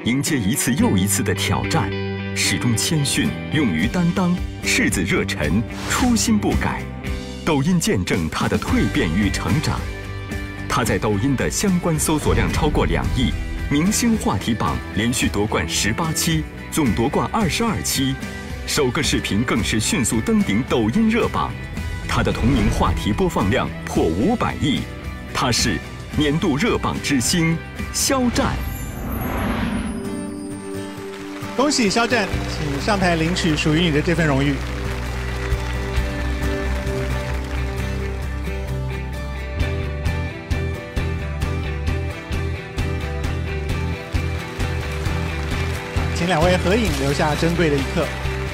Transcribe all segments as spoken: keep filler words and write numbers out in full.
迎接一次又一次的挑战，始终谦逊，勇于担当，赤子热忱，初心不改。抖音见证他的蜕变与成长。他在抖音的相关搜索量超过两亿，明星话题榜连续夺冠十八期，总夺冠二十二期，首个视频更是迅速登顶抖音热榜。他的同名话题播放量破五百亿，他是年度热榜之星肖战。 恭喜肖战，请上台领取属于你的这份荣誉。请两位合影，留下珍贵的一刻。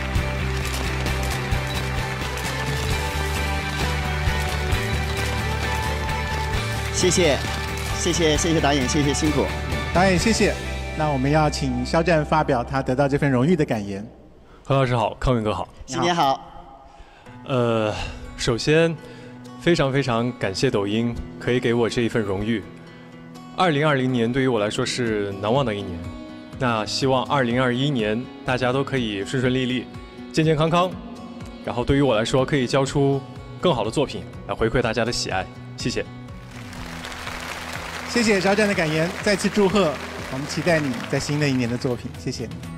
谢谢，谢谢，谢谢导演，谢谢辛苦。 导演，谢谢。那我们要请肖战发表他得到这份荣誉的感言。 何老师好，康永哥好， 新年好。 呃，首先非常非常感谢抖音可以给我这一份荣誉。二零二零年对于我来说是难忘的一年，那希望二零二一年大家都可以顺顺利利、健健康康，然后对于我来说可以交出更好的作品来回馈大家的喜爱，谢谢。 谢谢肖战的感言，再次祝贺，我们期待你在新的一年的作品，谢谢。